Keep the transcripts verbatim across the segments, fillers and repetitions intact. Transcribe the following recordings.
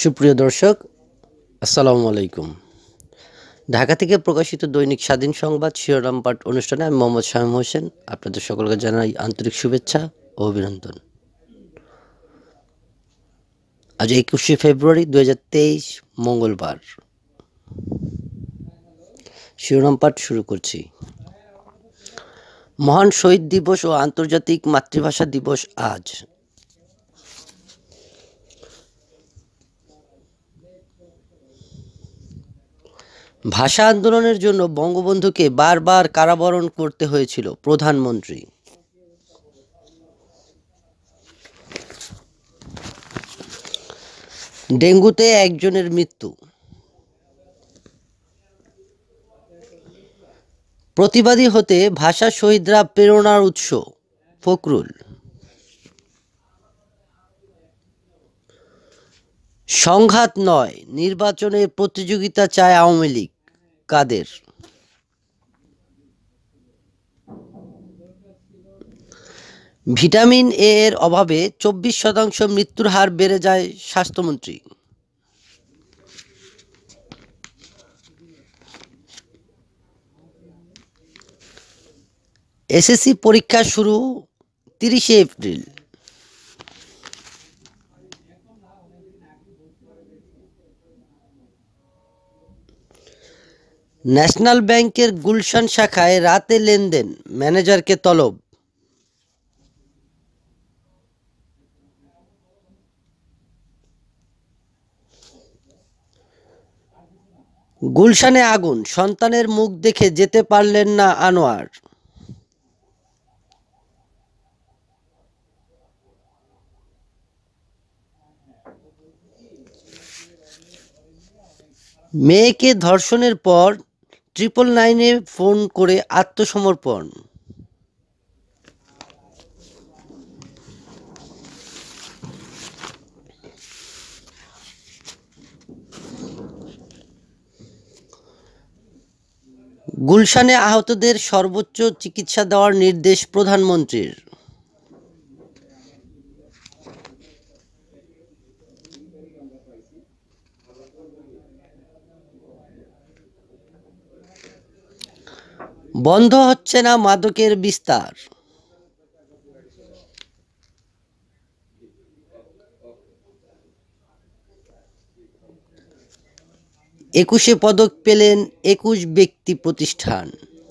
সুপ্রিয় দর্শক, আসসালামু আলাইকুম। ঢাকা থেকে প্রকাশিত দৈনিক স্বাধীন সংবাদ শিরোনাম পাঠ অনুষ্ঠানে আমি মোহাম্মদ শামীম হোসেন আপনাদের সকলকে জানাই আন্তরিক শুভেচ্ছা ও অভিনন্দন। আজ একুশে ফেব্রুয়ারি দু হাজার তেইশ মঙ্গলবার। শিরোনাম পাঠ শুরু করছি। মহান শহীদ দিবস ও আন্তর্জাতিক মাতৃভাষা দিবস আজ। ভাষা আন্দোলনের জন্য বঙ্গবন্ধুকে বারবার কারাবরণ করতে হয়েছিল প্রধানমন্ত্রী। ডেঙ্গুতে একজনের মৃত্যু। প্রতিবাদী হতে ভাষা শহীদরা প্রেরণার উৎস, ফখরুল। সংঘাত নয়, নির্বাচনে প্রতিযোগিতা চায় আওয়ামী লীগ, কাদের। ভিটামিন এ এর অভাবে চব্বিশ শতাংশ মৃত্যুর হার বেড়ে যায়, স্বাস্থ্যমন্ত্রী। এসএসসি পরীক্ষা শুরু তিরিশে এপ্রিল। ন্যাশনাল ব্যাংকের গুলশান শাখায় রাতে লেনদেন, ম্যানেজারকে তলব। গুলশানে আগুন, সন্তানের মুখ দেখে যেতে পারলেন না আনোয়ার। মেয়েকে ধর্ষণের পর ট্রিপল নাইনে ফোন করে আত্মসমর্পণ। গুলশানে আহতদের সর্বোচ্চ চিকিৎসা দেওয়ার নির্দেশ প্রধানমন্ত্রীর। বন্ধ হচ্ছে না মাদকের বিস্তার। একুশে পদক পেলেন একুশ ব্যক্তি প্রতিষ্ঠান।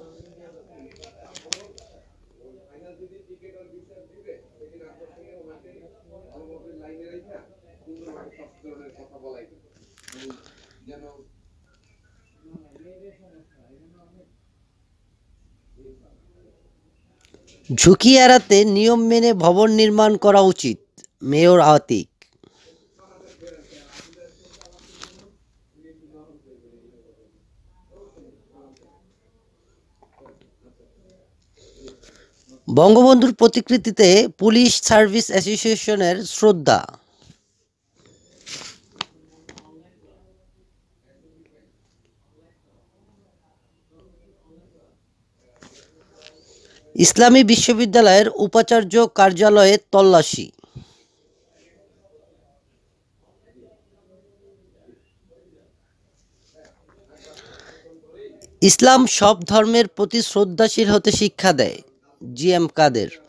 ঝুঁকি এড়াতে নিয়ম মেনে ভবন নির্মাণ করা উচিত, মেয়র আতিক। বঙ্গবন্ধুর প্রতিকৃতিতে পুলিশ সার্ভিস অ্যাসোসিয়েশনের শ্রদ্ধা। ইসলামী বিশ্ববিদ্যালয়ের উপাচার্য কার্যালয়ে তল্লাশি। ইসলাম সব ধর্মের প্রতি শ্রদ্ধাশীল হতে শিক্ষা দেয়, জি এম কাদের।